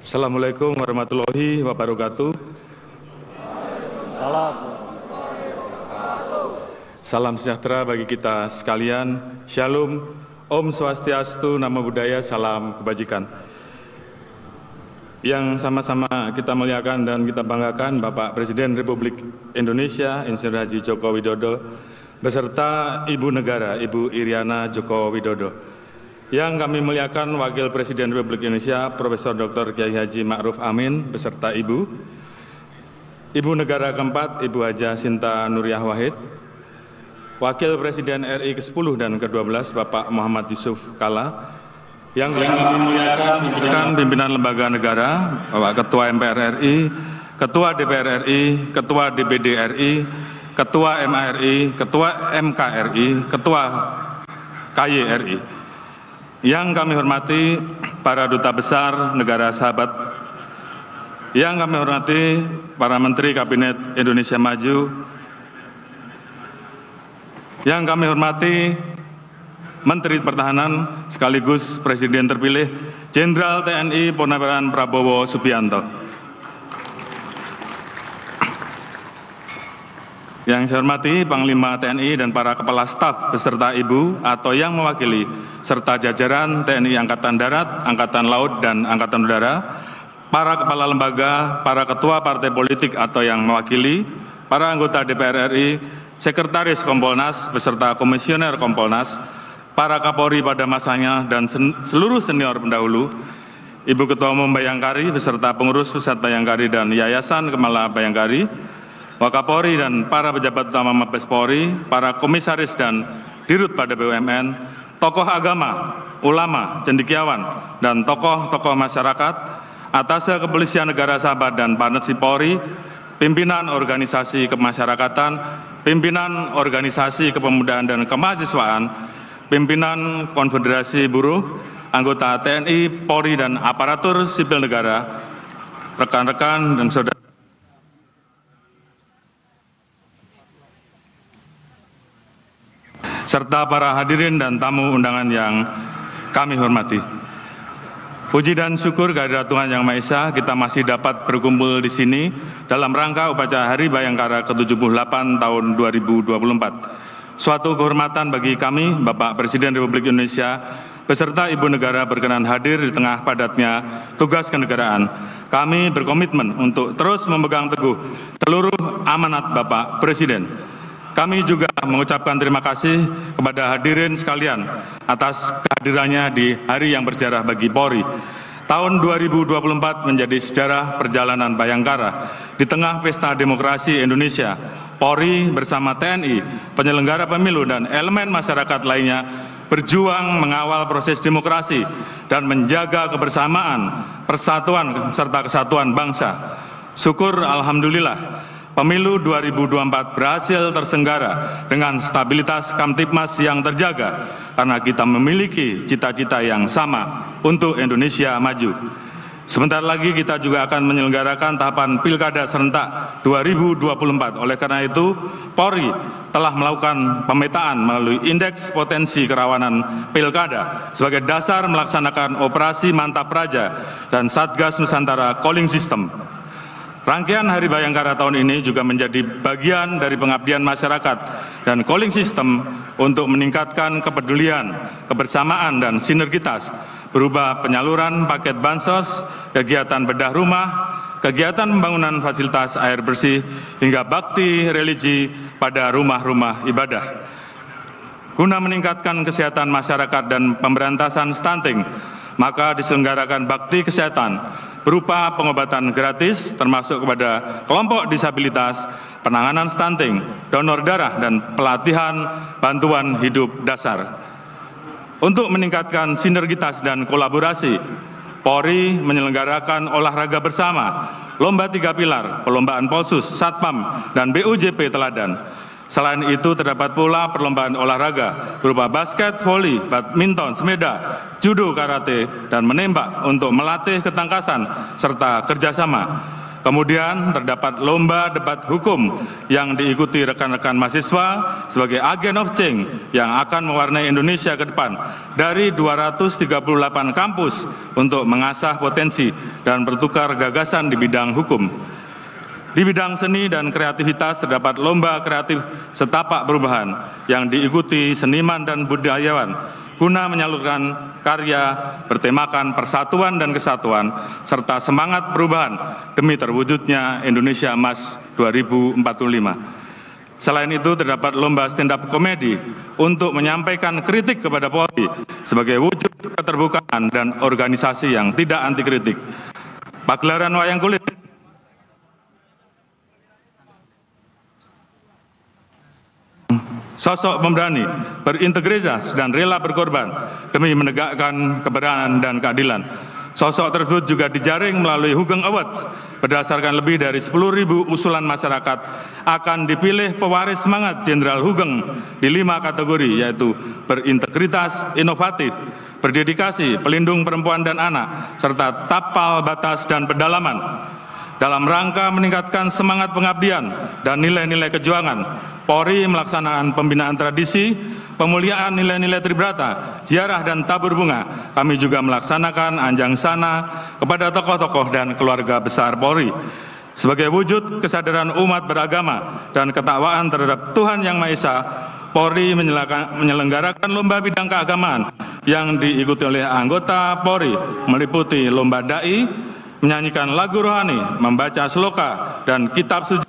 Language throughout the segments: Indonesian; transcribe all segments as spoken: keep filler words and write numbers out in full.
Assalamualaikum warahmatullahi wabarakatuh. Salam sejahtera bagi kita sekalian. Shalom, Om Swastiastu, Namo Buddhaya, salam kebajikan. Yang sama-sama kita muliakan dan kita banggakan Bapak Presiden Republik Indonesia, Insinyur Haji Joko Widodo, beserta Ibu Negara, Ibu Iriana Joko Widodo. Yang kami muliakan Wakil Presiden Republik Indonesia, Profesor Doktor Kiai Haji Ma'ruf Amin, beserta Ibu. Ibu Negara keempat, Ibu Haja Sinta Nuriyah Wahid. Wakil Presiden R I ke sepuluh dan ke dua belas, Bapak Muhammad Yusuf Kalla. Yang kami muliakan pimpinan, pimpinan lembaga negara, Bapak Ketua M P R R I, Ketua D P R R I, Ketua D P D R I, Ketua M A R I, Ketua M K R I, Ketua K Y R I. Yang kami hormati para duta besar negara sahabat, yang kami hormati para Menteri Kabinet Indonesia Maju, yang kami hormati Menteri Pertahanan sekaligus Presiden terpilih Jenderal T N I Purnawirawan Prabowo Subianto. Yang saya hormati Panglima T N I dan para Kepala Staf beserta Ibu atau yang mewakili, serta jajaran T N I Angkatan Darat, Angkatan Laut, dan Angkatan Udara, para Kepala Lembaga, para Ketua Partai Politik atau yang mewakili, para anggota D P R R I, Sekretaris Kompolnas beserta Komisioner Kompolnas, para Kapolri pada masanya, dan sen seluruh senior pendahulu, Ibu Ketua Umum Bayangkari beserta pengurus Pusat Bayangkari dan Yayasan Kemala Bayangkari, Wakapolri dan para pejabat utama Mabes Polri, para komisaris dan dirut pada B U M N, tokoh agama, ulama, cendekiawan, dan tokoh-tokoh masyarakat, Atase Kepolisian Negara Sahabat dan Panetsi Polri, pimpinan organisasi kemasyarakatan, pimpinan organisasi kepemudaan dan kemahasiswaan, pimpinan Konfederasi Buruh, anggota T N I, Polri, dan aparatur sipil negara, rekan-rekan dan saudara, serta para hadirin dan tamu undangan yang kami hormati. Puji dan syukur kehadirat Tuhan Yang Maha Esa, kita masih dapat berkumpul di sini dalam rangka upacara Hari Bayangkara ke tujuh puluh delapan tahun dua ribu dua puluh empat. Suatu kehormatan bagi kami, Bapak Presiden Republik Indonesia, beserta Ibu Negara berkenan hadir di tengah padatnya tugas kenegaraan. Kami berkomitmen untuk terus memegang teguh seluruh amanat Bapak Presiden. Kami juga mengucapkan terima kasih kepada hadirin sekalian atas kehadirannya di hari yang bersejarah bagi Polri. Tahun dua ribu dua puluh empat menjadi sejarah perjalanan Bayangkara. Di tengah pesta demokrasi Indonesia, Polri bersama T N I, penyelenggara pemilu, dan elemen masyarakat lainnya berjuang mengawal proses demokrasi dan menjaga kebersamaan, persatuan, serta kesatuan bangsa. Syukur Alhamdulillah, Pemilu dua ribu dua puluh empat berhasil terselenggara dengan stabilitas Kamtipmas yang terjaga karena kita memiliki cita-cita yang sama untuk Indonesia maju. Sebentar lagi kita juga akan menyelenggarakan tahapan Pilkada serentak dua ribu dua puluh empat. Oleh karena itu, Polri telah melakukan pemetaan melalui indeks potensi kerawanan Pilkada sebagai dasar melaksanakan operasi Mantap Praja dan Satgas Nusantara Calling System. Rangkaian Hari Bayangkara tahun ini juga menjadi bagian dari pengabdian masyarakat dan calling system untuk meningkatkan kepedulian, kebersamaan, dan sinergitas berupa penyaluran paket bansos, kegiatan bedah rumah, kegiatan pembangunan fasilitas air bersih, hingga bakti religi pada rumah-rumah ibadah. Guna meningkatkan kesehatan masyarakat dan pemberantasan stunting, maka diselenggarakan bakti kesehatan berupa pengobatan gratis termasuk kepada kelompok disabilitas, penanganan stunting, donor darah, dan pelatihan bantuan hidup dasar. Untuk meningkatkan sinergitas dan kolaborasi, Polri menyelenggarakan olahraga bersama, lomba tiga pilar, perlombaan Polsus, Satpam, dan B U J P Teladan. Selain itu terdapat pula perlombaan olahraga berupa basket, voli, badminton, sepeda, judo, karate, dan menembak untuk melatih ketangkasan serta kerjasama. Kemudian terdapat lomba debat hukum yang diikuti rekan-rekan mahasiswa sebagai agent of change yang akan mewarnai Indonesia ke depan dari dua ratus tiga puluh delapan kampus untuk mengasah potensi dan bertukar gagasan di bidang hukum. Di bidang seni dan kreativitas terdapat lomba kreatif setapak perubahan yang diikuti seniman dan budayawan guna menyalurkan karya bertemakan persatuan dan kesatuan serta semangat perubahan demi terwujudnya Indonesia Emas dua ribu empat puluh lima. Selain itu terdapat lomba stand up komedi untuk menyampaikan kritik kepada Polri sebagai wujud keterbukaan dan organisasi yang tidak anti kritik. Pagelaran wayang kulit sosok pemberani, berintegritas dan rela berkorban demi menegakkan kebenaran dan keadilan. Sosok tersebut juga dijaring melalui Hugeng Awards berdasarkan lebih dari sepuluh ribu usulan masyarakat akan dipilih pewaris semangat Jenderal Hugeng di lima kategori, yaitu berintegritas, inovatif, berdedikasi, pelindung perempuan dan anak, serta tapal batas dan pedalaman. Dalam rangka meningkatkan semangat pengabdian dan nilai-nilai kejuangan, Polri melaksanakan pembinaan tradisi, pemuliaan nilai-nilai tribrata, ziarah dan tabur bunga. Kami juga melaksanakan anjang sana kepada tokoh-tokoh dan keluarga besar Polri. Sebagai wujud kesadaran umat beragama dan ketakwaan terhadap Tuhan Yang Maha Esa, Polri menyelenggarakan lomba bidang keagamaan yang diikuti oleh anggota Polri, meliputi lomba dai, menyanyikan lagu rohani, membaca sloka dan kitab suci.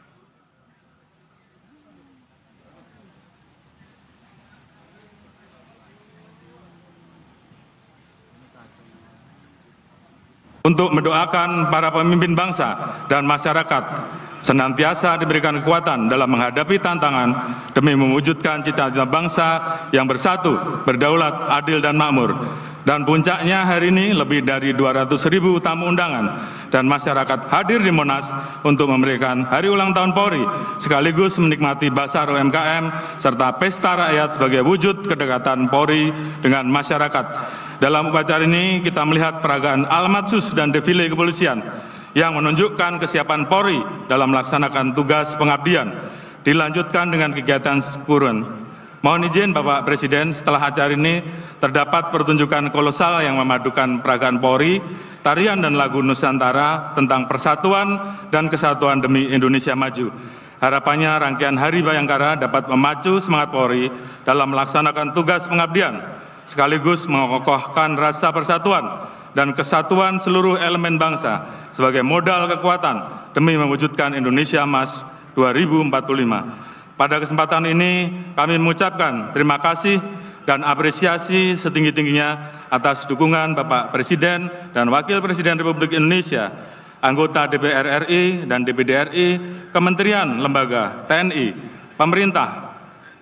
Untuk mendoakan para pemimpin bangsa dan masyarakat senantiasa diberikan kekuatan dalam menghadapi tantangan demi mewujudkan cita-cita bangsa yang bersatu, berdaulat, adil, dan makmur. Dan puncaknya hari ini lebih dari dua ratus ribu tamu undangan dan masyarakat hadir di Monas untuk memberikan hari ulang tahun Polri sekaligus menikmati Basar U M K M serta pesta rakyat sebagai wujud kedekatan Polri dengan masyarakat. Dalam upacara ini kita melihat peragaan almatsus dan defile kepolisian yang menunjukkan kesiapan Polri dalam melaksanakan tugas pengabdian. Dilanjutkan dengan kegiatan syukuran. Mohon izin Bapak Presiden, setelah acara ini terdapat pertunjukan kolosal yang memadukan peragaan Polri, tarian dan lagu Nusantara tentang persatuan dan kesatuan demi Indonesia maju. Harapannya rangkaian Hari Bayangkara dapat memacu semangat Polri dalam melaksanakan tugas pengabdian, sekaligus mengokohkan rasa persatuan dan kesatuan seluruh elemen bangsa sebagai modal kekuatan demi mewujudkan Indonesia Emas dua ribu empat puluh lima. Pada kesempatan ini kami mengucapkan terima kasih dan apresiasi setinggi-tingginya atas dukungan Bapak Presiden dan Wakil Presiden Republik Indonesia, anggota D P R R I dan D P D R I, kementerian, lembaga, T N I, pemerintah,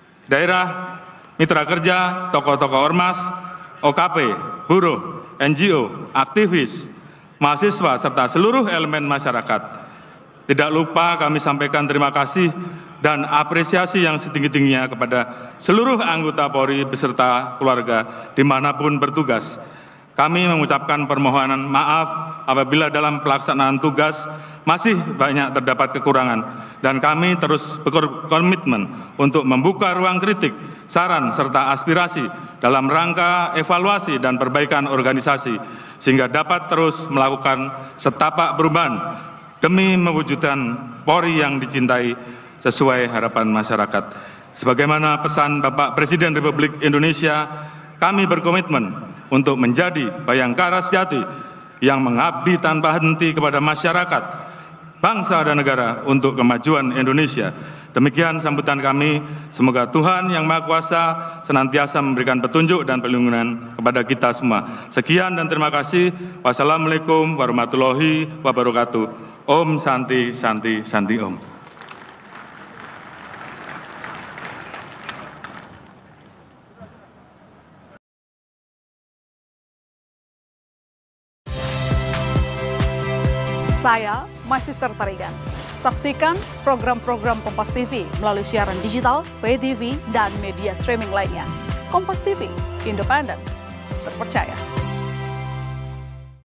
daerah, mitra kerja, tokoh-tokoh ormas, O K P, buruh, N G O, aktivis, mahasiswa, serta seluruh elemen masyarakat. Tidak lupa kami sampaikan terima kasih dan apresiasi yang setinggi-tingginya kepada seluruh anggota Polri beserta keluarga dimanapun bertugas. Kami mengucapkan permohonan maaf apabila dalam pelaksanaan tugas masih banyak terdapat kekurangan, dan kami terus berkomitmen untuk membuka ruang kritik, saran, serta aspirasi dalam rangka evaluasi dan perbaikan organisasi, sehingga dapat terus melakukan setapak perubahan demi mewujudkan Polri yang dicintai sesuai harapan masyarakat. Sebagaimana pesan Bapak Presiden Republik Indonesia, kami berkomitmen untuk menjadi Bayangkara sejati yang mengabdi tanpa henti kepada masyarakat, bangsa dan negara untuk kemajuan Indonesia. Demikian sambutan kami. Semoga Tuhan Yang Maha Kuasa senantiasa memberikan petunjuk dan perlindungan kepada kita semua. Sekian dan terima kasih. Wassalamualaikum warahmatullahi wabarakatuh. Om Santi Santi Santi Om. Saya Magister Tarigan. Saksikan program-program Kompas T V melalui siaran digital, pay T V, dan media streaming lainnya. Kompas T V, independen, terpercaya.